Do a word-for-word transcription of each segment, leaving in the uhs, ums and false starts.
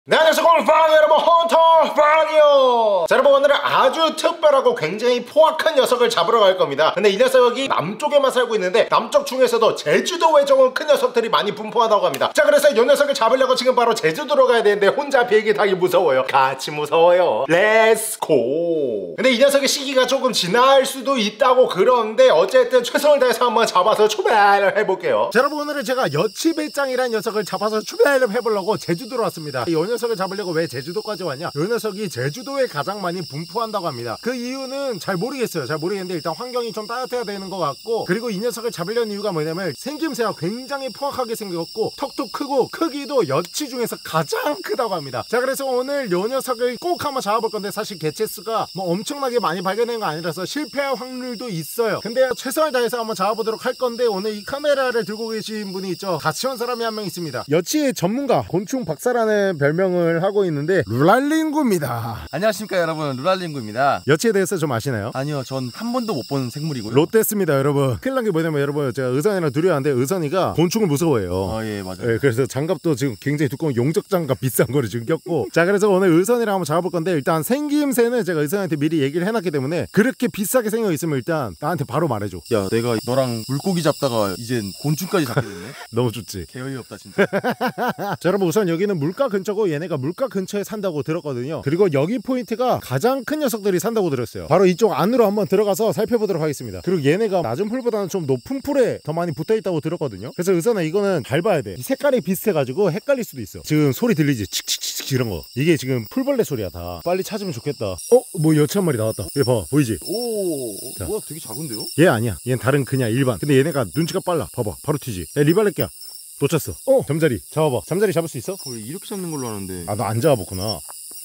네, 안녕하세요 골팡 여러분, 헌터팡이요. 자, 여러분 오늘은 아주 특별하고 굉장히 포악한 녀석을 잡으러 갈 겁니다. 근데 이 녀석이 남쪽에만 살고 있는데 남쪽 중에서도 제주도에 조금 큰 녀석들이 많이 분포하다고 합니다. 자, 그래서 이 녀석을 잡으려고 지금 바로 제주도로 가야 되는데 혼자 비행기 타기 무서워요. 같이 무서워요. 렛츠고. 근데 이 녀석의 시기가 조금 지날 수도 있다고 그러는데 어쨌든 최선을 다해서 한번 잡아서 출발을 해볼게요. 자, 여러분 오늘은 제가 여치배짱이라는 녀석을 잡아서 출발을 해보려고 제주도로 왔습니다. 이 녀석을 잡으려고 왜 제주도까지 왔냐? 이 녀석이 제주도에 가장 많이 분포한다고 합니다. 그 이유는 잘 모르겠어요. 잘 모르겠는데 일단 환경이 좀 따뜻해야 되는 것 같고, 그리고 이 녀석을 잡으려는 이유가 뭐냐면 생김새가 굉장히 포악하게 생겼고 턱도 크고 크기도 여치 중에서 가장 크다고 합니다. 자, 그래서 오늘 이 녀석을 꼭 한번 잡아볼 건데 사실 개체수가 뭐 엄청나게 많이 발견된 거 아니라서 실패할 확률도 있어요. 근데 최선을 다해서 한번 잡아보도록 할 건데, 오늘 이 카메라를 들고 계신 분이 있죠. 같이 온 사람이 한 명 있습니다. 여치의 전문가, 곤충 박사라는 별명 명을 하고 있는데 룰랄링구입니다. 안녕하십니까 여러분, 룰랄링구입니다. 여치에 대해서 좀 아시나요? 아니요, 전 한 번도 못 본 생물이고요. 롯데스입니다 여러분. 큰일 난 게 뭐냐면, 여러분 제가 의선이랑 둘이 왔는데 의선이가 곤충을 무서워해요. 아, 예, 맞아요. 예, 그래서 장갑도 지금 굉장히 두꺼운 용접 장갑 비싼 거를 지금 꼈고 자, 그래서 오늘 의선이랑 한번 잡아볼 건데, 일단 생김새는 제가 의선이한테 미리 얘기를 해놨기 때문에 그렇게 비싸게 생겨 있으면 일단 나한테 바로 말해줘. 야, 내가 너랑 물고기 잡다가 이젠 곤충까지 잡게 됐네. 너무 좋지. 개어이 없다 진짜. 자, 여러분 우선 여기는 물가 근처고 얘네가 물가 근처에 산다고 들었거든요. 그리고 여기 포인트가 가장 큰 녀석들이 산다고 들었어요. 바로 이쪽 안으로 한번 들어가서 살펴보도록 하겠습니다. 그리고 얘네가 낮은 풀보다는 좀 높은 풀에 더 많이 붙어있다고 들었거든요. 그래서 의선아, 이거는 밟아야 돼. 이 색깔이 비슷해가지고 헷갈릴 수도 있어. 지금 소리 들리지? 칙칙칙 이런 거. 이게 지금 풀벌레 소리야 다. 빨리 찾으면 좋겠다. 어? 뭐 여치 한 마리 나왔다. 얘 봐, 보이지? 오, 자. 뭐야, 되게 작은데요? 얘 아니야. 얘는 다른 그냥 일반. 근데 얘네가 눈치가 빨라. 봐봐, 바로 튀지. 야, 리발렛기야. 놓쳤어. 어, 잠자리 잡아봐. 잠자리 잡을 수 있어? 어, 이렇게 잡는 걸로 아는데. 아, 너 안 잡아봤구나. 어.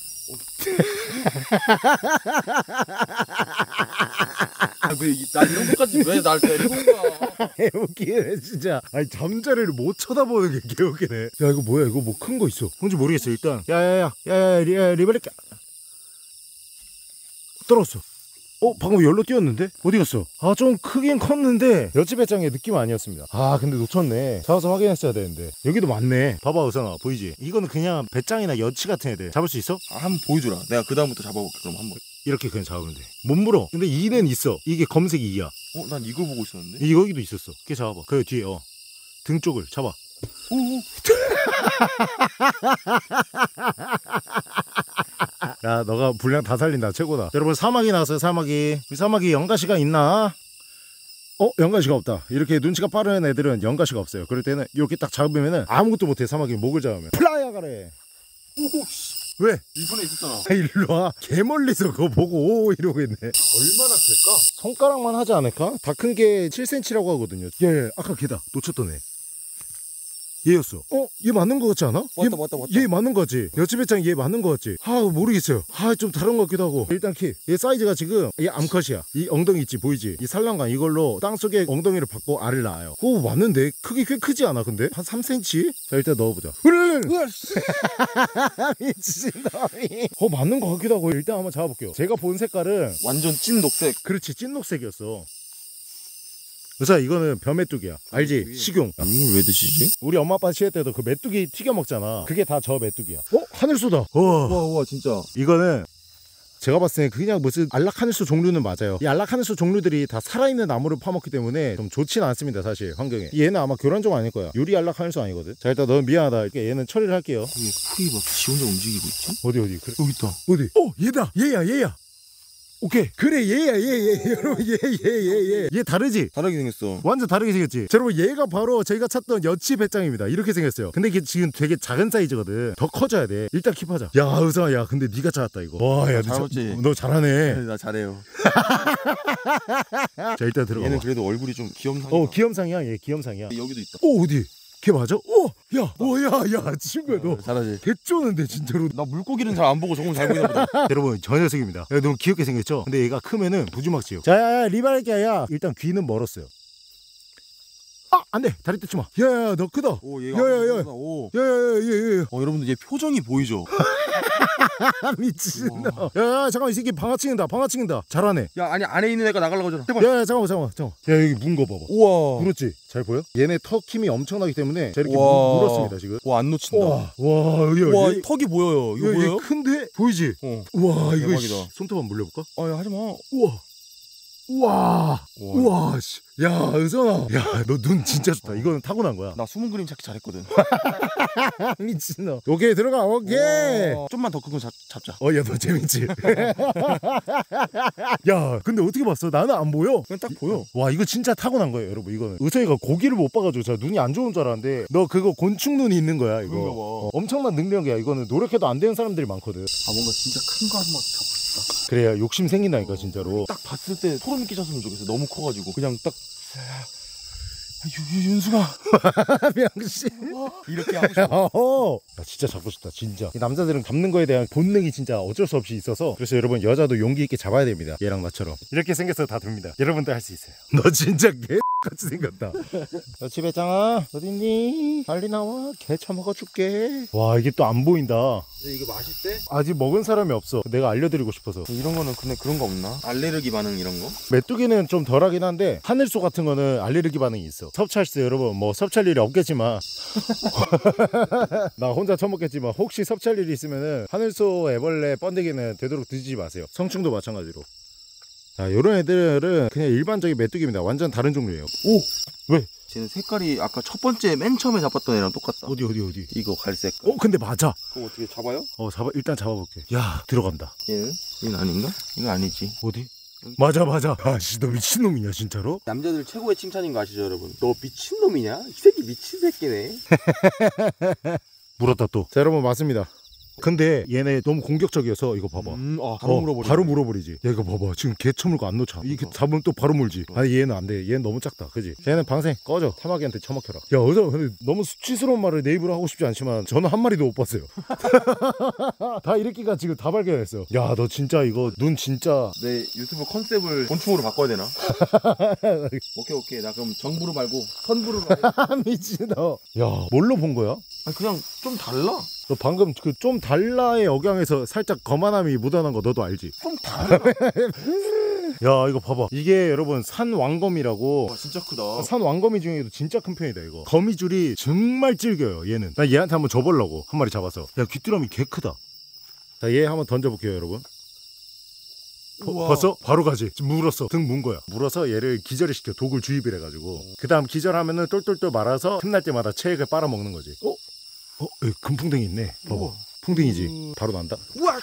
아, 왜, 나 이런 것까지 왜 날 때리는 거야? 개웃기네 진짜. 아니, 잠자리를 못 쳐다보는 게 개웃기네. 야, 이거 뭐야? 이거 뭐 큰 거 있어. 뭔지 모르겠어. 일단 야야야 야야 리, 리발렛기 떨어졌어. 어? 방금 열로 뛰었는데? 어디 갔어? 아, 좀 크긴 컸는데 여치배짱의 느낌 아니었습니다. 아, 근데 놓쳤네. 잡아서 확인했어야 되는데. 여기도 많네. 봐봐 우선아, 보이지? 이거는 그냥 배짱이나 여치 같은 애들. 잡을 수 있어? 아, 한번 보여주라. 내가 그 다음부터 잡아볼게. 그럼 한번. 이렇게 그냥 잡으면 돼. 못 물어. 근데 이는 있어. 이게 검색이 이야. 어, 난 이걸 보고 있었는데. 이 여기도 있었어. 걔 잡아봐. 그 뒤에 어 등 쪽을 잡아. 오오. 야, 너가 분량 다 살린다. 최고다. 여러분, 사마귀 나왔어요. 사마귀. 우리 사마귀 연가시가 있나? 어? 연가시가 없다. 이렇게 눈치가 빠른 애들은 연가시가 없어요. 그럴 때는 이렇게 딱 잡으면은 아무것도 못해. 사마귀 목을 잡으면 플라야 가래. 오씨. 왜? 이 손에 있었잖아. 아, 일로 와. 개멀리서 그거 보고 오 이러고 있네. 얼마나 클까? 손가락만 하지 않을까? 다 큰 게 칠 센티미터라고 하거든요. 예, 예. 아까 걔다. 놓쳤던 애. 얘였어. 어? 얘 맞는 거 같지 않아? 맞다, 얘, 맞다, 맞다. 얘 맞는 거 같지? 여치배짱 얘 맞는 거 같지? 아, 모르겠어요. 아, 좀 다른 거 같기도 하고. 일단 키. 얘 사이즈가 지금 얘 암컷이야. 이 엉덩이 있지? 보이지? 이 산란관 이걸로 땅속에 엉덩이를 받고 알을 낳아요. 오, 맞는데? 크기 꽤 크지 않아 근데? 한 삼 센티미터? 자, 일단 넣어보자. 미친놈이. 어, 맞는 거 같기도 하고. 일단 한번 잡아볼게요. 제가 본 색깔은 완전 찐 녹색. 그렇지, 찐 녹색이었어. 그래서 이거는 벼메뚜기야. 알지? 식용. 아, 이걸 왜 드시지? 우리 엄마 아빠 시회 때도 그 메뚜기 튀겨 먹잖아. 그게 다 저 메뚜기야. 어? 하늘소다. 우와. 우와, 우와, 진짜. 이거는 제가 봤을 때 그냥 무슨 안락하늘소 종류는 맞아요. 이 안락하늘소 종류들이 다 살아있는 나무를 파먹기 때문에 좀 좋진 않습니다 사실 환경에. 얘는 아마 교란종 아닐 거야. 유리 안락하늘소 아니거든. 자, 일단 너는 미안하다. 이렇게 얘는 처리를 할게요. 이게 풀이 막 지 혼자 움직이고 있지? 어디 어디? 그래. 여기 있다. 어디? 어, 얘다. 얘야 얘야. 오케이, 그래, 얘야 얘 얘 여러분, 얘 얘 얘 얘 얘 다르지? 다르게 생겼어. 완전 다르게 생겼지? 자, 여러분, 얘가 바로 저희가 찾던 여치배짱입니다. 이렇게 생겼어요. 근데 이게 지금 되게 작은 사이즈거든. 더 커져야 돼. 일단 킵하자. 야, 의성아, 야, 근데 네가 찾았다 이거. 와, 야, 잘 먹지? 너 잘하네. 나 잘해요. 자, 일단 들어가. 얘는 그래도 얼굴이 좀 귀염상이야. 어, 귀염상이야. 얘 귀염상이야. 여기도 있다. 어, 어디? 걔 맞아? 어, 야, 어, 야, 야, 친구야, 너. 어, 잘하지. 개쩌는데 진짜로. 나 물고기는 잘 안 보고 저건 잘 보이나 보다. 여러분, 저 녀석입니다. 야, 너무 귀엽게 생겼죠? 근데 얘가 크면은 부주막지요. 자, 야, 야, 리발기야, 야. 일단 귀는 멀었어요. 아, 안 돼. 다리 뜯지 마. 야, 야, 너 크다. 오, 얘가 야, 야, 야. 오. 야, 야, 야, 야, 야. 어, 여러분들 얘 표정이 보이죠? 미친놈. 야 잠깐만 이 새끼 방아 찍는다 방아 찍는다. 잘하네. 야 아니 안에 있는 애가 나가려고 하잖아. 제발. 야, 야 잠깐만 잠깐만 잠깐만. 야 여기 문 거 봐봐. 우와. 물었지? 잘 보여? 얘네 턱 힘이 엄청나기 때문에 자 이렇게 우와. 물었습니다 지금. 와 안 놓친다. 와, 와 여기 와 여기. 턱이 보여요. 이거 야, 보여요? 얘 큰데? 보이지? 어. 우와 이거 대박이다. 씨, 손톱 한번 물려볼까? 아야 하지 마. 우와. 우와. 우와 씨. 야 은선아. 야 너 눈 진짜 좋다. 이거는 타고난 거야. 나 숨은 그림 찾기 잘했거든. 미친놈. 오케이 들어가. 오케이. 우와. 좀만 더 큰 거 잡자. 어 야 너 재밌지? 야 근데 어떻게 봤어? 나는 안 보여. 그냥 딱 보여. 와 이거 진짜 타고난 거예요 여러분. 이거는 의성이가 고기를 못 봐가지고 제가 눈이 안 좋은 줄 알았는데 너 그거 곤충 눈이 있는 거야 이거. 어, 엄청난 능력이야. 이거는 노력해도 안 되는 사람들이 많거든. 아 뭔가 진짜 큰 거 한번 잡고 싶다. 그래야 욕심 생긴다니까 진짜로. 딱 봤을 때 소름 끼쳤으면 좋겠어. 너무 커가지고 그냥 딱 유, 유, 윤수가 명신 이렇게 하고 싶어. 어, 야, 진짜 잡고 싶다 진짜. 이 남자들은 잡는 거에 대한 본능이 진짜 어쩔 수 없이 있어서 그래서 여러분 여자도 용기 있게 잡아야 됩니다. 얘랑 나처럼 이렇게 생겨서 다 됩니다. 여러분도 할 수 있어요. 너 진짜 개같이 생겼다. 너 집에 짱아 어딨니? 빨리 나와. 개 처먹어 줄게. 와 이게 또 안 보인다. 근데 이거 맛있대? 아직 먹은 사람이 없어. 내가 알려드리고 싶어서. 이런 거는 근데 그런 거 없나? 알레르기 반응 이런 거? 메뚜기는 좀 덜하긴 한데 하늘소 같은 거는 알레르기 반응이 있어. 섭취할수 여러분 뭐 섭취할 일이 없겠지만 나 혼자 처먹겠지만 혹시 섭취할 일이 있으면은 하늘소, 애벌레, 번데기는 되도록 드시지 마세요. 성충도 마찬가지로. 자 요런 애들은 그냥 일반적인 메뚜기입니다. 완전 다른 종류예요. 오! 왜? 쟤는 색깔이 아까 첫 번째 맨 처음에 잡았던 애랑 똑같다. 어디 어디 어디? 이거 갈색. 어 근데 맞아. 그거 어떻게 잡아요? 어 잡아 일단 잡아볼게. 야 들어간다. 얘는? 얘는 아닌가? 이거 아니지. 어디? 맞아 맞아. 아씨 너 미친놈이냐 진짜로? 남자들 최고의 칭찬인 거 아시죠 여러분? 너 미친놈이냐? 이 새끼 미친 새끼네. 물었다 또. 자 여러분 맞습니다. 근데 얘네 너무 공격적이어서 이거 봐봐. 음, 아, 바로 어, 물어버리네. 바로 물어버리지. 야 이거 봐봐 지금 개 처물고 안 놓자. 이게 어. 잡으면 또 바로 물지. 아니 얘는 안 돼. 얘는 너무 작다. 그지? 걔는 방생 꺼져. 타마귀한테 처먹혀라. 야 어제 근데 너무 수치스러운 말을 내 입으로 하고 싶지 않지만 저는 한 마리도 못 봤어요. 다 이렇게가 지금 다 발견했어. 야 너 진짜 이거 눈 진짜. 내 유튜브 컨셉을 곤충으로 바꿔야 되나? 오케이 오케이 나 그럼 정부로 말고 선부로 말고. 미친 너. 야 뭘로 본 거야? 아니 그냥 좀 달라. 너 방금 그 좀 달라의 억양에서 살짝 거만함이 묻어난 거 너도 알지? 좀 달라. 야 이거 봐봐. 이게 여러분 산왕거미라고. 와 진짜 크다. 산왕거미 중에도 진짜 큰 편이다 이거. 거미줄이 정말 질겨요 얘는. 나 얘한테 한번 줘보려고 한 마리 잡아서. 야 귀뚜라미 개 크다. 자 얘 한번 던져볼게요 여러분. 버, 벌써? 바로 가지. 지금 물었어. 등 문 거야. 물어서 얘를 기절을 시켜. 독을 주입을 해가지고. 그 다음 기절하면은 똘똘똘 말아서 틈날 때마다 체액을 빨아먹는 거지. 어? 어? 여기 금풍뎅이 있네. 봐봐. 우와. 풍뎅이지. 바로 난다. 우와.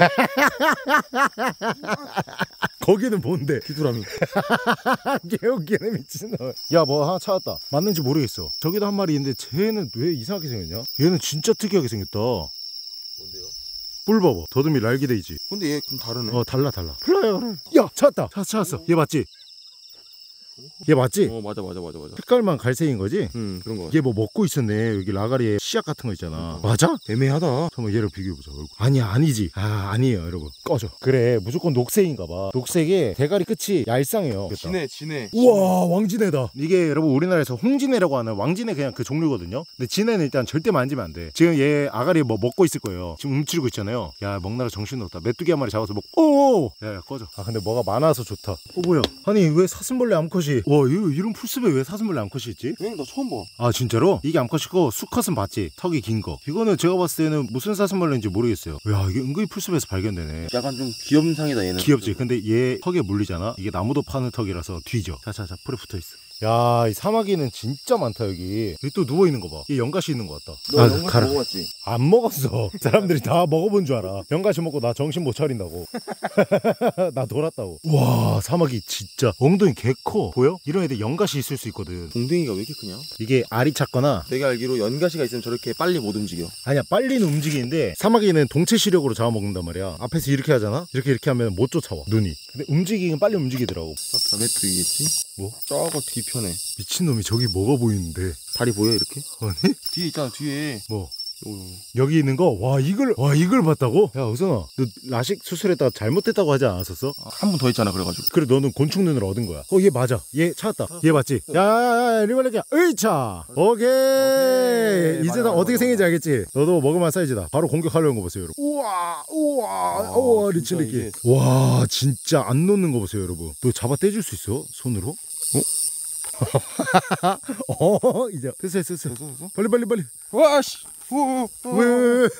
거기는 뭔데? 귀뚜라미. 개웃기네 미친놈. 야 뭐 하나 찾았다. 맞는지 모르겠어. 저기도 한 마리 있는데 쟤는 왜 이상하게 생겼냐? 얘는 진짜 특이하게 생겼다. 뭔데요? 뿔 봐봐. 더듬이 날개돼 있지. 근데 얘 좀 다르네. 어 달라 달라. 플라이어 그래. 야 찾았다. 찾았어 찾았어. 얘 맞지? 얘 맞지? 어 맞아 맞아 맞아 맞아. 색깔만 갈색인 거지? 응 그런 거 같아. 얘 뭐 먹고 있었네. 여기 라가리에 씨앗 같은 거 있잖아. 맞아? 애매하다. 잠깐만 얘를 비교해보자. 얼굴. 아니야 아니지. 아 아니에요 여러분. 꺼져. 그래 무조건 녹색인가봐. 녹색에 대가리 끝이 얄쌍해요. 진해 진해. 우와 왕진해다. 이게 여러분 우리나라에서 홍진해라고 하는 왕진해 그냥 그 종류거든요. 근데 진해는 일단 절대 만지면 안 돼. 지금 얘 아가리 뭐 먹고 있을 거예요. 지금 움츠리고 있잖아요. 야 먹나라 정신없다. 메뚜기 한 마리 잡아서 먹. 오. 야야 꺼져. 아 근데 뭐가 많아서 좋다. 어 뭐야? 아니 왜 사슴벌레 암컷이? 와 이거 이런 풀숲에 왜 사슴벌레 암컷이 있지? 응 나 처음 봐. 아 진짜로? 이게 암컷이고 수컷은 봤지? 턱이 긴 거. 이거는 제가 봤을 때는 무슨 사슴벌레인지 모르겠어요. 야 이게 은근히 풀숲에서 발견되네. 약간 좀 귀염상이다 얘는. 귀엽지? 근데 얘 턱에 물리잖아. 이게 나무도 파는 턱이라서 뒤져. 자자자 풀에 붙어있어. 야 이 사마귀는 진짜 많다 여기. 여기 또 누워있는 거 봐. 얘 연가시 있는 거 같다. 너 아, 연가시 가라. 먹어봤지? 안 먹었어. 사람들이 다 먹어본 줄 알아. 연가시 먹고 나 정신 못 차린다고. 나 돌았다고. 와 사마귀 진짜 엉덩이 개 커. 보여? 이런 애들 연가시 있을 수 있거든. 동댕이가 왜 이렇게 크냐? 이게 알이 찼거나 내가 알기로 연가시가 있으면 저렇게 빨리 못 움직여. 아니야 빨리는 움직이는데 사마귀는 동체 시력으로 잡아먹는단 말이야. 앞에서 이렇게 하잖아. 이렇게 이렇게 하면 못 쫓아와 눈이. 근데 움직이긴 빨리 움직이더라고. 변메뚜기겠지? 뭐? 저거 뒤편에 미친놈이 저기 뭐가 보이는데. 다리 보여 이렇게? 아니? 뒤에 있잖아 뒤에. 뭐? 여기 있는 거, 와 이걸 와 이걸 봤다고? 야 우선아, 너 라식 수술했다가 잘못됐다고 하지 않았었어? 한 번 더 했잖아 그래가지고. 그래 너는 곤충 눈을 얻은 거야. 어 얘 맞아, 얘 찾았다. 얘 맞지? 야야야 리발레기야 으이차. 오케이, 오케이. 이제 맞아, 나 맞아, 어떻게 맞아. 생긴지 알겠지? 너도 먹을만 사이즈다. 바로 공격하려는 거 보세요 여러분. 우와 우와 아, 우와 진짜 리치 리치. 이게- 와 진짜 안 놓는 거 보세요 여러분. 너 잡아 떼줄 수 있어 손으로? 어? 어 이제 됐어 됐어 됐어. 됐어, 됐어? 빨리 빨리 빨리. 와씨. 왜?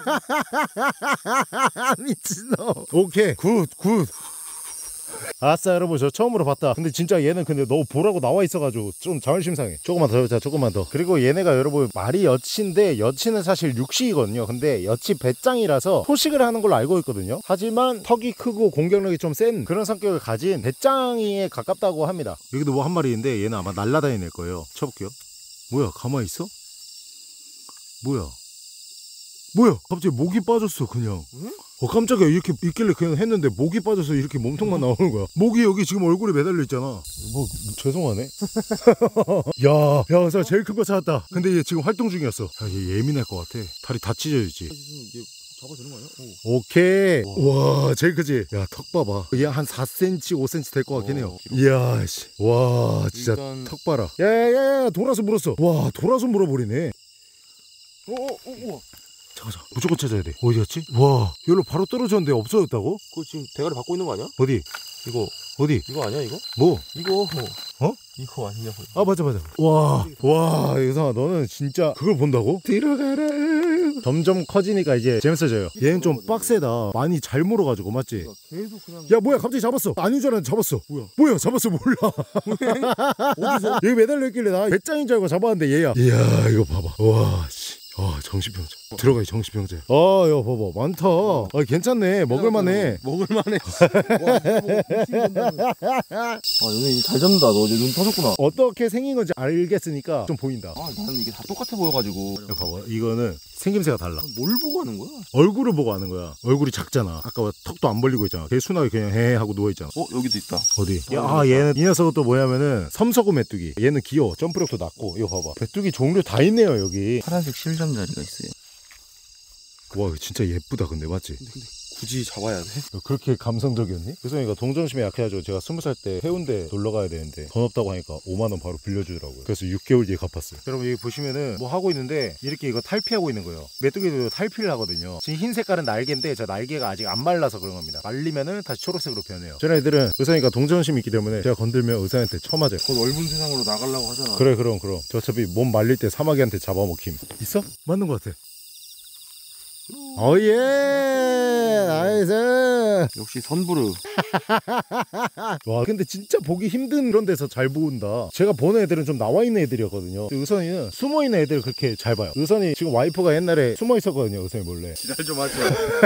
미친놈. 오케이 굿 굿. 아싸 여러분 저 처음으로 봤다. 근데 진짜 얘는 근데 너무 보라고 나와 있어가지고 좀 자존심 상해. 조금만 더 자 조금만 더. 그리고 얘네가 여러분 말이 여치인데 여치는 사실 육식이거든요. 근데 여치 배짱이라서 포식을 하는 걸로 알고 있거든요. 하지만 턱이 크고 공격력이 좀 센 그런 성격을 가진 배짱이에 가깝다고 합니다. 여기도 뭐 한 마리 있는데 얘는 아마 날라다닐 거예요. 쳐볼게요. 뭐야 가만히 있어? 뭐야 뭐야 갑자기 목이 빠졌어 그냥. 응? 어 깜짝이야. 이렇게 있길래 그냥 했는데 목이 빠져서 이렇게 몸통만 나오는 거야. 목이 여기 지금 얼굴에 매달려 있잖아. 뭐 죄송하네. 야야 그래서 제일 큰 거 찾았다. 근데 얘 지금 활동 중이었어. 야, 얘 예민할 것 같아. 다리 다 찢어지지. 이게 잡아도 되는 거 아니야? 오. 오케이. 와 제일 크지. 야 턱 봐봐. 얘 한 사 센티미터 오 센티미터 될 것 같긴 해요. 이야 씨. 와 진짜 일단... 턱 봐라. 야야야 돌아서 물었어. 와 돌아서 물어버리네. 오오오. 잠깐 잠깐 무조건 찾아야 돼. 어디였지? 와 여기로 바로 떨어졌는데 없어졌다고? 그거 지금 대가리 받고 있는 거 아니야? 어디? 이거 어디? 이거 아니야 이거? 뭐? 이거 어? 이거 아니냐고. 아 맞아 맞아. 와와 유성아 너는 진짜 그걸 본다고? 들어가라. 점점 커지니까 이제 재밌어져요. 얘는 좀 빡세다. 많이 잘 물어가지고 맞지? 계속 그냥. 야 뭐야 갑자기 잡았어. 아닌 줄 알았는데 잡았어. 뭐야 뭐야 잡았어 몰라. 어디서? 여기 매달려 있길래 나 배짱인 줄 알고 잡았는데 얘야. 이야 이거 봐봐. 와 씨. 아 정신병자. 들어가 정신병자. 아 야 봐봐 많다. 아 괜찮네. 먹을만해. 먹을만해. 아 여기 잘 잡는다. 너 이제 눈 터졌구나. 어떻게 생긴 건지 알겠으니까 좀 보인다. 아 나는 이게 다 똑같아 보여가지고. 야, 봐봐 이거는 생김새가 달라. 뭘 보고 하는 거야? 얼굴을 보고 하는 거야. 얼굴이 작잖아. 아까 턱도 안 벌리고 있잖아. 걔 순하게 그냥 해 하고 누워있잖아. 어 여기도 있다. 어디? 어, 야, 아 얘는 이 녀석은 또 뭐냐면은 섬서구 메뚜기. 얘는 귀여워. 점프력도 낮고. 이거 봐봐. 메뚜기 종류 다 있네요 여기. 파란색 실점자리가 있어요. 와 진짜 예쁘다 근데 맞지? 근데, 근데 굳이 잡아야 돼? 그렇게 감성적이었니? 그래서 동정심에 약해가지고 제가 스무 살 때 해운대 놀러 가야 되는데 돈 없다고 하니까 오만 원 바로 빌려주더라고요. 그래서 육 개월 뒤에 갚았어요. 여러분 여기 보시면은 뭐 하고 있는데 이렇게 이거 탈피하고 있는 거예요. 메뚜기도 탈피를 하거든요. 지금 흰 색깔은 날개인데 저 날개가 아직 안 말라서 그런 겁니다. 말리면은 다시 초록색으로 변해요. 저런 애들은 의사니까 동정심이 있기 때문에 제가 건들면 의사한테 쳐맞아요. 그 넓은 세상으로 나가려고 하잖아. 그래 그럼 그럼 저 어차피 몸 말릴 때 사마귀한테 잡아먹힘. 있어? 맞는 것 같아. 어예 나이스. 역시 선부르. 와 근데 진짜 보기 힘든 그런 데서 잘 보인다. 제가 보는 애들은 좀 나와있는 애들이었거든요. 의선이는 숨어있는 애들을 그렇게 잘 봐요. 의선이 지금 와이프가 옛날에 숨어있었거든요. 의선이 몰래. 지랄 좀 하지.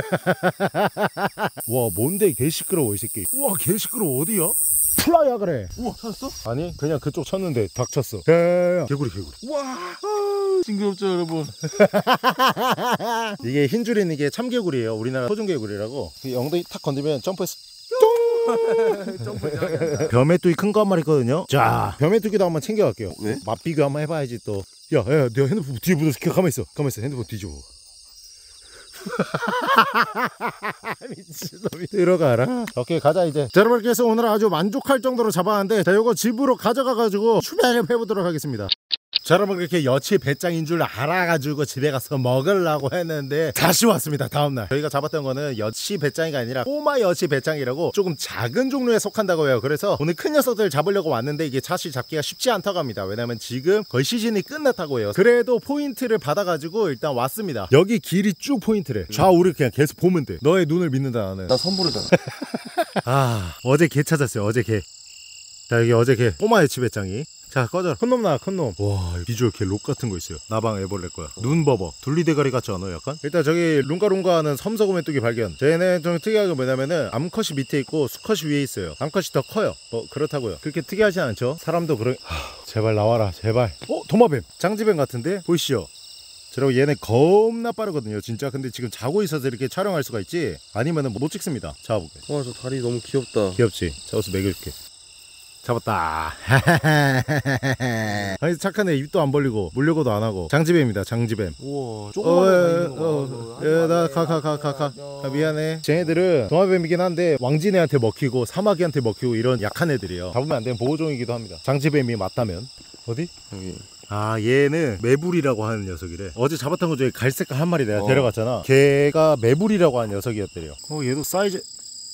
와 뭔데 개 시끄러워 이 새끼. 우와 개 시끄러워. 어디야? 플라야 그래. 우와 찾았어? 아니 그냥 그쪽 쳤는데 닥쳤어. 야야야 개구리 개구리. 우와 아, 징그럽죠 여러분. 이게 흰 줄인 이게 참개구리예요. 우리나라 소중개구리라고. 엉덩이 탁 건드면 점프해서 벼메뚜기 큰 거 한 마리 있거든요. 자 벼메뚜기도 한번 챙겨갈게요. 왜? 맛비교 한번 해봐야지 또. 야야 내가 핸드폰 뒤에 묻어서 가만히 있어. 가만히 있어. 핸드폰 뒤집어. 미친놈이. 들어가라. 오케이 가자 이제. 자, 여러분께서 오늘 아주 만족할 정도로 잡았는데 자 요거 집으로 가져가가지고 추배를 해보도록 하겠습니다. 자 여러분 그렇게 여치 배짱인 줄 알아가지고 집에 가서 먹으려고 했는데 다시 왔습니다. 다음날 저희가 잡았던 거는 여치 배짱이가 아니라 꼬마 여치 배짱이라고 조금 작은 종류에 속한다고 해요. 그래서 오늘 큰 녀석들 잡으려고 왔는데 이게 사실 잡기가 쉽지 않다고 합니다. 왜냐면 지금 거의 시즌이 끝났다고 해요. 그래도 포인트를 받아가지고 일단 왔습니다. 여기 길이 쭉 포인트래. 좌우를 그냥 계속 보면 돼. 너의 눈을 믿는다 나는. 나 선부르잖아. 아 어제 개 찾았어요. 어제 개. 자 여기 어제 개 꼬마 여치 배짱이. 자 꺼져라. 큰놈 나와 큰놈. 와 비주얼 개 록 같은 거 있어요. 나방 애벌레 거야. 눈 봐봐. 둘리대가리 같지 않아 약간? 일단 저기 룽가룽가하는 섬서구 메뚜기 발견. 쟤는 좀 특이한 게 뭐냐면은 암컷이 밑에 있고 수컷이 위에 있어요. 암컷이 더 커요. 뭐 그렇다고요. 그렇게 특이하지 않죠? 사람도 그런. 하, 제발 나와라 제발. 어 도마뱀 장지뱀 같은데? 보이시죠? 저러고 얘네 겁나 빠르거든요 진짜. 근데 지금 자고 있어서 이렇게 촬영할 수가 있지 아니면은 못 찍습니다. 잡아볼게. 와 저 다리 너무 귀엽다. 귀엽지? 잡아서 먹여줄게. 잡았다. 아니 착하네. 입도 안 벌리고 물려고도 안 하고. 장지뱀입니다. 장지뱀. 우와 조금만. 나가 가 가 가 가. 미안해. 쟤네들은 도마뱀이긴 한데 왕진애한테 먹히고 사마귀한테 먹히고 이런 약한 애들이에요. 잡으면 안 되는 보호종이기도 합니다. 장지뱀이 맞다면. 어디? 여기. 아 얘는 매불이라고 하는 녀석이래. 어제 잡았던 거 중에 갈색깔 한 마리 내가 어. 데려갔잖아. 걔가 매불이라고 하는 녀석이었대요. 어 얘도 사이즈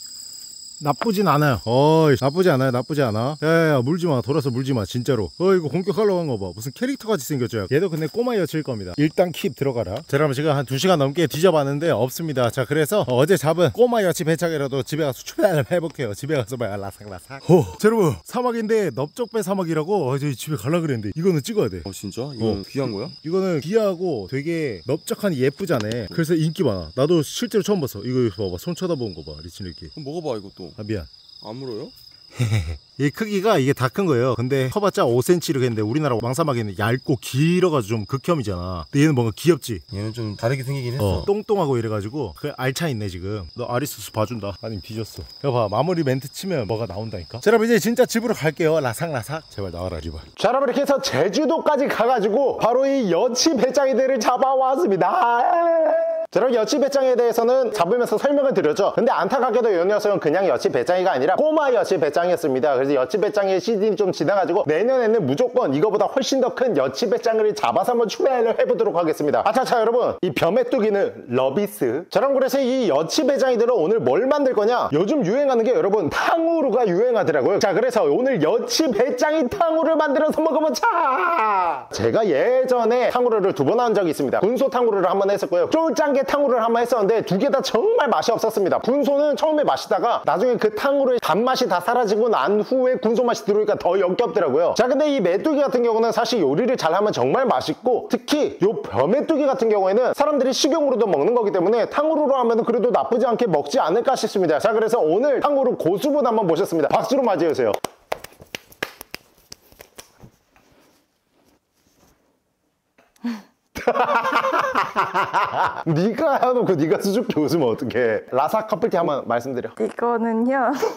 나쁘진 않아요. 어이 나쁘지 않아요. 나쁘지 않아. 야야야 물지마. 돌아서 물지마 진짜로. 어 이거 공격하려고 한 거 봐. 무슨 캐릭터 같이 생겼죠. 얘도 근데 꼬마 여칠 겁니다. 일단 킵 들어가라. 자 그럼 지금 한 두 시간 넘게 뒤져봤는데 없습니다. 자 그래서 어제 잡은 꼬마 여치 배짱이라도 집에 가서 추배를 해볼게요. 집에 가서 막 라삭라삭. 어 자, 여러분 사막인데 넓적배 사막이라고 어제 집에 갈라 그랬는데 이거는 찍어야 돼. 어 진짜? 이건 어. 귀한 거야? 이거는 귀하고 되게 넓적하니 예쁘잖아. 그래서 인기 많아. 나도 실제로 처음 봤어. 이거 봐봐. 손 쳐다보는 거 봐. 리치 이렇게. 그럼 먹어봐 이것도. 아 미안. 안 물어요? 이 크기가 이게 다 큰 거예요. 근데 커봤자 오 센티미터 이렇게 했는데 우리나라 왕사마귀는 얇고 길어가지고 좀 극혐이잖아. 근데 얘는 뭔가 귀엽지? 얘는 좀 다르게 생기긴 했어. 어, 똥똥하고 이래가지고 그 알차 있네 지금. 너 아리수스 봐준다. 아니면 뒤졌어. 이거 봐 마무리 멘트 치면 뭐가 나온다니까. 자 여러분 이제 진짜 집으로 갈게요. 라삭라삭. 제발 나와라 리발. 자 여러분 이렇게 해서 제주도까지 가가지고 바로 이 여치 배짱이들을 잡아왔습니다. 자 여러분 여치 배짱이에 대해서는 잡으면서 설명을 드렸죠. 근데 안타깝게도 이 녀석은 그냥 여치 배짱이가 아니라 꼬마 여치 배짱이었습니다. 그래서 여치 배짱이의 시즌이 좀 지나가지고 내년에는 무조건 이거보다 훨씬 더 큰 여치 배짱이를 잡아서 한번 추배를 해보도록 하겠습니다. 아차차 여러분 이 벼메뚜기는 러비스. 자 그럼 그래서 이 여치 배짱이들은 오늘 뭘 만들 거냐. 요즘 유행하는 게 여러분 탕후루가 유행하더라고요. 자 그래서 오늘 여치 배짱이 탕후루를 만들어서 먹어보자. 제가 예전에 탕후루를 두 번 한 적이 있습니다. 군소 탕후루를 한 번 했었고요. 쫄짱게 탕후루를 한 번 했었는데 두 개 다 정말 맛이 없었습니다. 군소는 처음에 마시다가 나중에 그 탕후루의 단맛이 다 사라지고 난 후에 군소 맛이 들어오니까 더 역겹더라고요. 자 근데 이 메뚜기 같은 경우는 사실 요리를 잘하면 정말 맛있고 특히 요 벼메뚜기 같은 경우에는 사람들이 식용으로도 먹는 거기 때문에 탕후루로 하면 그래도 나쁘지 않게 먹지 않을까 싶습니다. 자 그래서 오늘 탕후루 고수분 한번 모셨습니다. 박수로 맞이해주세요. 네가 해놓고 네가 수줍게 웃으면 어떡해. 라사 커플티 한번 말씀드려. 이거는요.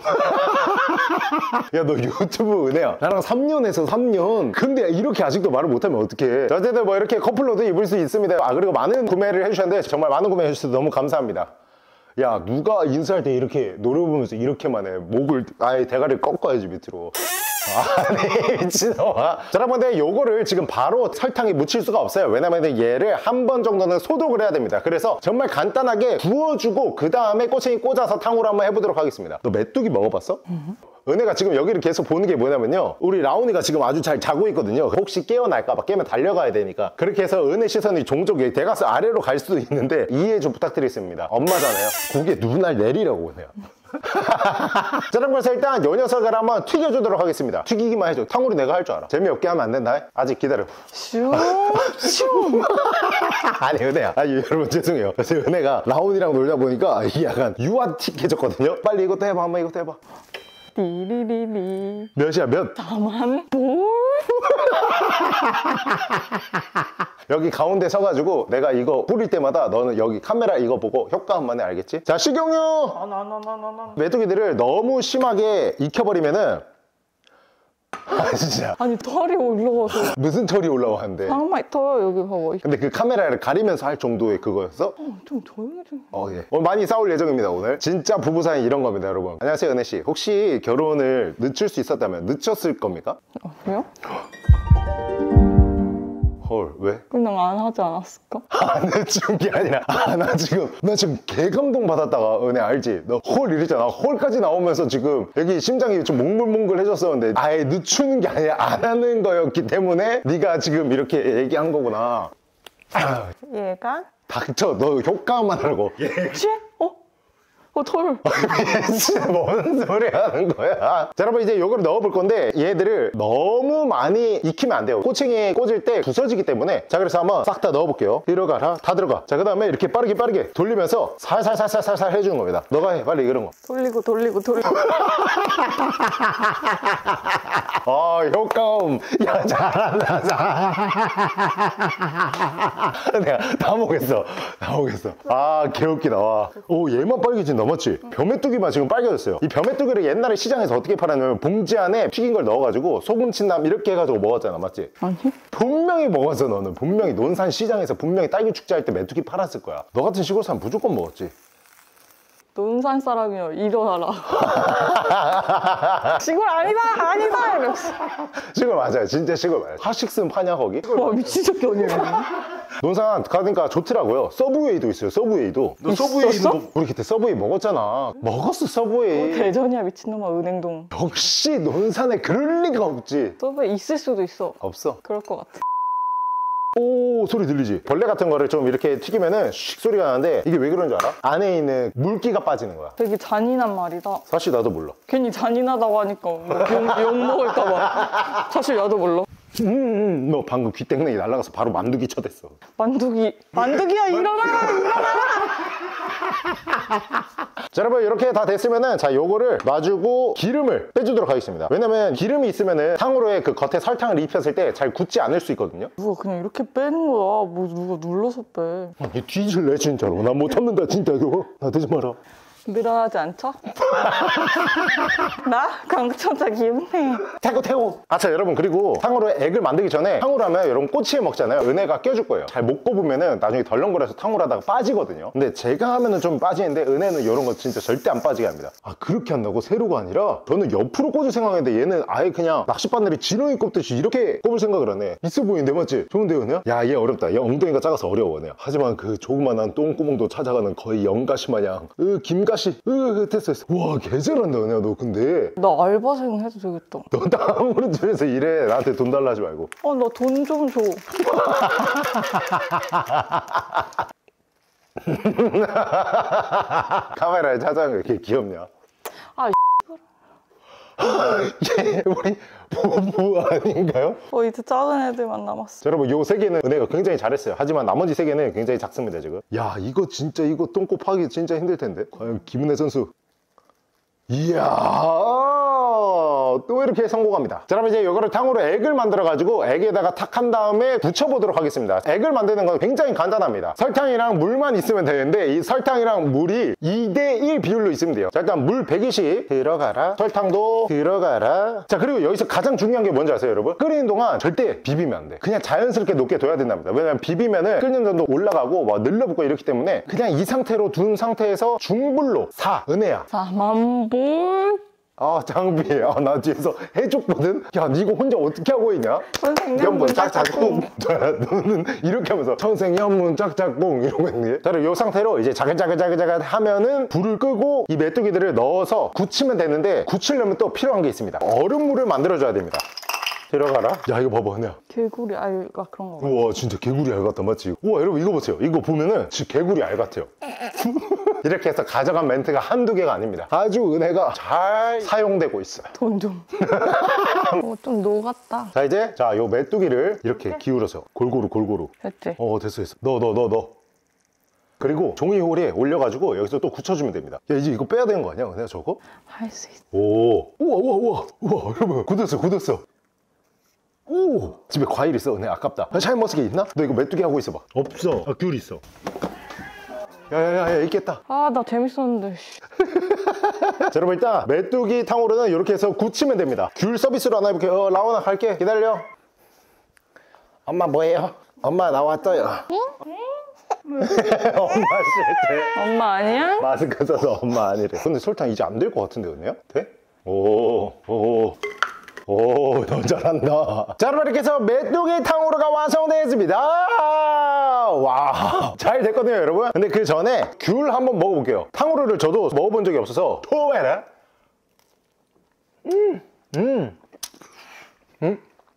야 너 유튜브 은혜야 나랑 삼 년 해서 삼 년 근데 이렇게 아직도 말을 못하면 어떡해. 어쨌든 뭐 이렇게 커플로도 입을 수 있습니다. 아 그리고 많은 구매를 해주셨는데 정말 많은 구매해 주셔서 너무 감사합니다. 야 누가 인사할 때 이렇게 노래 부르면서 이렇게만 해. 목을 아예 대가리를 꺾어야지 밑으로. 아니 미친놈아. 자 여러분들 요거를 지금 바로 설탕에 묻힐 수가 없어요. 왜냐면 얘를 한 번 정도는 소독을 해야 됩니다. 그래서 정말 간단하게 부어주고 그 다음에 꼬챙이 꽂아서 탕후루 한번 해보도록 하겠습니다. 너 메뚜기 먹어봤어? 음. 은혜가 지금 여기를 계속 보는 게 뭐냐면요 우리 라온이가 지금 아주 잘 자고 있거든요. 혹시 깨어날까봐 깨면 달려가야 되니까. 그렇게 해서 은혜 시선이 종종 대가스 아래로 갈 수도 있는데 이해 좀 부탁드리겠습니다. 엄마잖아요. 고개 누날 내리라고 은혜야. 자 그럼 그래서 일단 요 녀석을 한번 튀겨주도록 하겠습니다. 튀기기만 해줘. 탕후루 내가 할 줄 알아. 재미없게 하면 안 된다. 아직 기다려. 슈 슈. 아니 은혜야. 아니 여러분 죄송해요. 그래서 은혜가 라온이랑 놀다 보니까 이게 약간 유아틱해졌거든요. 빨리 이것도 해봐. 한번 이것도 해봐. 리리리리. 몇이야 몇? 다만 볼. 여기 가운데 서가지고 내가 이거 뿌릴 때마다 너는 여기 카메라 이거 보고 효과 한번 해. 알겠지? 자 식용유. 아나나나나나. 메뚜기들을 너무 심하게 익혀버리면은 아 진짜 아니 털이 올라와서. 무슨 털이 올라와는데. 정말 털 여기 봐봐. 근데 그 카메라를 가리면서 할 정도의 그거였어? 어, 좀 조용히 좀. 어, 예. 오늘 많이 싸울 예정입니다 오늘. 진짜 부부 사이 이런 겁니다 여러분. 안녕하세요 은혜씨. 혹시 결혼을 늦출 수 있었다면 늦췄을 겁니까? 아니요? 헐 왜? 그냥 안 하지 않았을까? 안 늦춘 게 아니라 아 나 지금 나 지금 개감동 받았다가 은혜 알지? 너 헐 이랬잖아. 헐까지 나오면서 지금 여기 심장이 좀 몽글몽글해졌었는데 아예 늦추는 게 아니라 안 하는 거였기 때문에 네가 지금 이렇게 얘기한 거구나. 얘가? 닥쳐. 너 효과만 하라고. 쉣? 어? 어 털. 진짜 뭔 소리 하는 거야. 자 여러분 이제 요거를 넣어볼 건데 얘들을 너무 많이 익히면 안 돼요. 꼬챙이에 꽂을 때 부서지기 때문에. 자 그래서 한번 싹 다 넣어볼게요. 들어가라. 다 들어가. 자 그 다음에 이렇게 빠르게 빠르게 돌리면서 살살살살살살 해주는 겁니다. 너가 해 빨리 이런 거. 돌리고 돌리고 돌리고. 아 효과음. 야 잘한다. 내가 다 먹겠어. 다 먹겠어. 아 개웃기다. 와. 오 얘만 빨개진다. 빨개진다, 맞지? 응. 벼메뚜기만 지금 빨개졌어요. 이 벼메뚜기를 옛날에 시장에서 어떻게 팔았냐면 봉지 안에 튀긴 걸 넣어가지고 소금, 친남 이렇게 해가지고 먹었잖아, 맞지? 아니? 분명히 먹었어. 너는 분명히 논산 시장에서 분명히 딸기 축제할 때 메뚜기 팔았을 거야. 너 같은 시골 사람 무조건 먹었지. 논산 사람이요, 일어나라. 시골 아니다, 아니다 이러면서. 시골 맞아요, 진짜 시골 맞아요. 하식슨 파냐 거기? 와 미친 새끼 아니에요. 논산 가니까 좋더라고요. 서브웨이도 있어요, 서브웨이도. 너 서브웨이 뭐, 우리 그때 서브웨이 먹었잖아. 먹었어, 서브웨이. 어, 대전이야 미친놈아, 은행동. 역시 논산에 그럴 리가 없지. 서브웨이 있을 수도 있어. 없어. 그럴 것 같아. 오, 소리 들리지? 벌레 같은 거를 좀 이렇게 튀기면은 슉 소리가 나는데 이게 왜 그런 줄 알아? 안에 있는 물기가 빠지는 거야. 되게 잔인한 말이다. 사실 나도 몰라. 괜히 잔인하다고 하니까 욕, 욕 먹을까봐. 사실 나도 몰라. 음, 음, 너 방금 귀 땡땡이 날아가서 바로 만두기 쳐댔어. 만두기. 만두기야 일어나라, 일어나라. 자, 여러분 이렇게 다 됐으면은 자, 요거를 놔주고 기름을 빼주도록 하겠습니다. 왜냐면 기름이 있으면은 탕후루에 그 겉에 설탕을 입혔을 때 잘 굳지 않을 수 있거든요. 누가 그냥 이렇게 빼는 거야. 뭐 누가 눌러서 빼. 아니 뒤질래 진짜로. 나 못 참는다 진짜 이거. 나 되지 마라. 늘어나지 않죠? 나? 강천자 기운해. 태고 태고. 아차 여러분, 그리고 탕후루에 액을 만들기 전에 탕후루 하면 여러분 꼬치에 먹잖아요. 은혜가 껴줄 거예요. 잘 못 꼽으면은 나중에 덜렁거려서 탕후루 하다가 빠지거든요. 근데 제가 하면은 좀 빠지는데 은혜는 이런 거 진짜 절대 안 빠지게 합니다. 아, 그렇게 한다고? 세로가 아니라? 저는 옆으로 꽂을 생각했는데 얘는 아예 그냥 낚싯바늘이 지렁이 꼽듯이 이렇게 꼽을 생각을 하네. 있어 보이는데 맞지? 좋은데 은혜야? 야, 얘 어렵다. 얘 엉덩이가 작아서 어려워 은혜야. 하지만 그 조그만한 똥구멍도 찾아가는 거의 영가시 마냥 으 김가시 으 됐어 됐어. 우와 개 잘한다 은혜야. 너 근데 나 알바생 해도 되겠다. 너 다음으로 집에서 일해. 나한테 돈 달라 하지 말고. 어, 나 돈 좀 줘. 카메라에 찾아온 게 이렇게 귀엽냐? 아, 얘 우리 보부 아닌가요? 어, 이제 작은 애들만 남았어. 자, 여러분 요 세 개는 은혜가 굉장히 잘했어요. 하지만 나머지 세 개는 굉장히 작습니다 지금. 야, 이거 진짜 이거 똥꼬 파기 진짜 힘들 텐데. 과연 김은혜 선수. 이야, 또 이렇게 성공합니다. 자, 그럼 이제 이거를 탕후루 액을 만들어 가지고 액에다가 탁 한 다음에 부쳐보도록 하겠습니다. 액을 만드는 건 굉장히 간단합니다. 설탕이랑 물만 있으면 되는데 이 설탕이랑 물이 이 대 일 비율로 있으면 돼요. 자, 일단 물 백이십 들어가라. 설탕도 들어가라. 자, 그리고 여기서 가장 중요한 게 뭔지 아세요 여러분? 끓이는 동안 절대 비비면 안 돼. 그냥 자연스럽게 녹게 둬야 된답니다. 왜냐면 비비면은 끓는 점도 올라가고 막 늘러붙고 이렇기 때문에 그냥 이 상태로 둔 상태에서 중불로 사. 은혜야, 사만 불. 아, 장비. 아, 나 뒤에서 해줬거든? 야, 니 이거 혼자 어떻게 하고 있냐? 선생님 짝짝꿍. 너는 이렇게 하면서 선생님 짝짝꿍 이러고 있네. 자, 그리고 이 상태로 이제 자글자글자글자글 하면은 불을 끄고 이 메뚜기들을 넣어서 굳히면 되는데 굳히려면 또 필요한 게 있습니다. 얼음물을 만들어줘야 됩니다. 들어가라. 야, 이거 봐봐, 은혜야. 개구리 알가 그런 거 같아. 우와, 진짜 개구리 알 같다, 맞지? 우와, 여러분 이거 보세요. 이거 보면은 진짜 개구리 알 같아요. 이렇게 해서 가져간 멘트가 한두 개가 아닙니다. 아주 은혜가 잘 사용되고 있어요. 돈 좀. 어, 좀 녹았다. 자, 이제 자, 요 메뚜기를 이렇게 기울여서 골고루 골고루. 됐지? 어, 됐어 됐어. 넣어 넣어 넣어 넣어. 그리고 종이홀에 올려가지고 여기서 또 굳혀주면 됩니다. 야, 이제 이거 빼야 되는 거 아니야? 은혜야 저거? 할 수 있어. 오, 우와 우와 우와 우와, 여러분 굳었어 굳었어. 오, 집에 과일 있어. 은혜 아깝다. 샤인머스켓 있나? 너 이거 메뚜기 하고 있어봐. 없어. 아, 귤 있어. 야야야야, 있겠다. 아, 나 재밌었는데. 자, 여러분 일단 메뚜기 탕후루는 이렇게 해서 굳히면 됩니다. 귤 서비스로 하나 해볼게요. 어, 라온아 갈게. 기다려. 엄마 뭐예요? 엄마 나왔어요. 엄마 싫대. 엄마 아니야? 마스크 써서 엄마 아니래. 근데 설탕 이제 안 될 것 같은데 은혜야? 돼? 오, 오, 오, 너 잘한다. 자, 여러분 이렇게 해서 메뚜기 탕후루가 완성되었습니다. 와, 잘 됐거든요 여러분. 근데 그 전에 귤 한번 먹어볼게요. 탕후루를 저도 먹어본 적이 없어서 처음에는 음, 음, 음,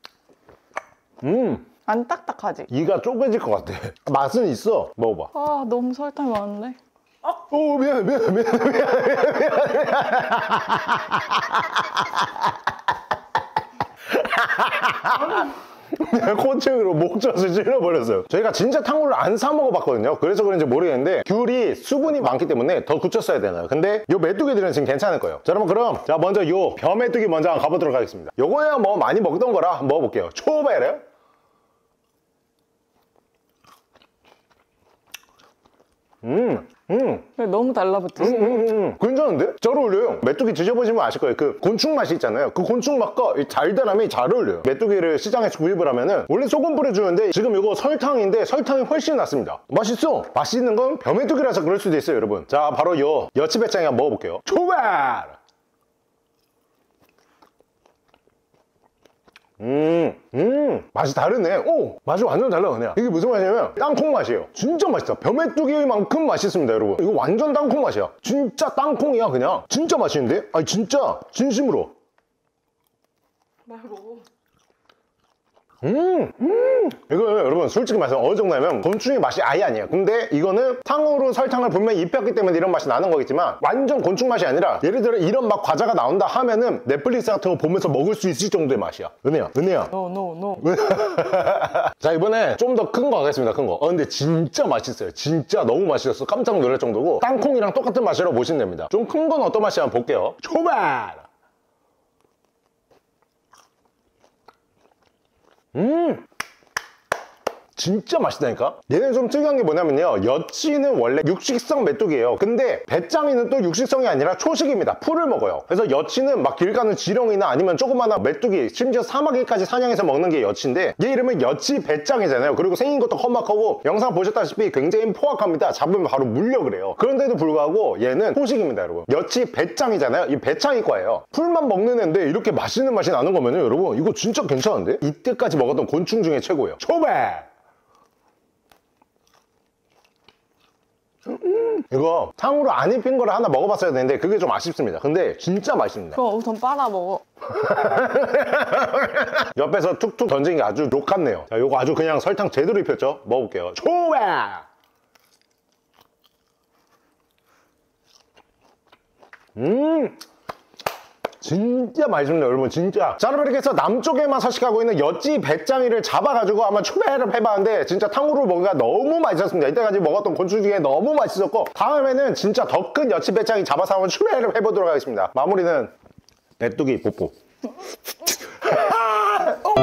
음. 안 딱딱하지? 이가 쪼개질 것 같아. 맛은 있어. 먹어봐. 아, 너무 설탕 많은데? 오, 미안 미안 미안 미안 미안. 콘층으로 목젖을 찔러버렸어요. 저희가 진짜 탕후루를 안 사 먹어봤거든요. 그래서 그런지 모르겠는데 귤이 수분이 많기 때문에 더 굳혔어야 되나요? 근데 요 메뚜기들은 지금 괜찮을 거예요. 자, 여러분 그럼 자 먼저 요 벼메뚜기 먼저 한번 가보도록 하겠습니다. 요거야 뭐 많이 먹던 거라 한번 먹어볼게요. 초베르. 음, 음. 너무 달라붙었어. 음, 음, 음. 괜찮은데? 잘 어울려요. 메뚜기 드셔보시면 아실 거예요. 그 곤충 맛이 있잖아요. 그 곤충 맛과 이 달달함이 잘 어울려요. 메뚜기를 시장에서 구입을 하면은 원래 소금 뿌려주는데 지금 이거 설탕인데 설탕이 훨씬 낫습니다. 맛있어. 맛있는 건 벼메뚜기라서 그럴 수도 있어요, 여러분. 자, 바로 요 여치배짱이 한번 먹어볼게요. 좋아! 음, 음, 맛이 다르네. 오, 맛이 완전 달라, 그냥. 이게 무슨 맛이냐면, 땅콩 맛이에요. 진짜 맛있다. 벼메뚜기만큼 맛있습니다, 여러분. 이거 완전 땅콩 맛이야. 진짜 땅콩이야, 그냥. 진짜 맛있는데? 아니, 진짜, 진심으로. 말고. 음, 음. 이거 여러분 솔직히 말해서 어느 정도냐면 곤충의 맛이 아예 아니에요. 근데 이거는 탕후루 설탕을 분명히 입혔기 때문에 이런 맛이 나는 거겠지만 완전 곤충 맛이 아니라 예를 들어 이런 막 과자가 나온다 하면은 넷플릭스 같은 거 보면서 먹을 수 있을 정도의 맛이야. 은혜야, 은혜야. 노, 노, 노. 자, 이번에 좀 더 큰 거 하겠습니다. 큰 거. 어, 근데 진짜 맛있어요. 진짜 너무 맛있었어. 깜짝 놀랄 정도고 땅콩이랑 똑같은 맛이라고 보시면 됩니다. 좀 큰 건 어떤 맛이 한번 볼게요. 초밥! 음! 진짜 맛있다니까? 얘는 좀 특이한 게 뭐냐면요, 여치는 원래 육식성 메뚜기예요. 근데 배짱이는 또 육식성이 아니라 초식입니다. 풀을 먹어요. 그래서 여치는 막 길 가는 지렁이나 아니면 조그마한 메뚜기, 심지어 사마귀까지 사냥해서 먹는 게 여치인데 얘 이름은 여치 배짱이잖아요. 그리고 생긴 것도 험악하고 영상 보셨다시피 굉장히 포악합니다. 잡으면 바로 물려 그래요. 그런데도 불구하고 얘는 초식입니다, 여러분. 여치 배짱이잖아요. 이 배짱이과예요. 풀만 먹는 애인데 이렇게 맛있는 맛이 나는 거면요, 여러분 이거 진짜 괜찮은데? 이때까지 먹었던 곤충 중에 최고예요. 초밥! 음, 이거 탕후루 안 입힌 거를 하나 먹어봤어야 되는데 그게 좀 아쉽습니다. 근데 진짜 맛있습니다. 그럼 우선 빨아 먹어. 옆에서 툭툭 던진 게 아주 녹았네요. 자, 요거 아주 그냥 설탕 제대로 입혔죠? 먹어볼게요. 좋아! 음! 진짜 맛있습니다, 여러분. 진짜. 자, 여러분 이렇게 해서 남쪽에만 서식하고 있는 여찌 배짱이를 잡아가지고 한번 추배를 해봤는데 진짜 탕후루 먹기가 너무 맛있었습니다. 이때까지 먹었던 곤충 중에 너무 맛있었고 다음에는 진짜 더 큰 여찌 배짱이 잡아서 한번 추배를 해보도록 하겠습니다. 마무리는 메뚜기 뽀뽀.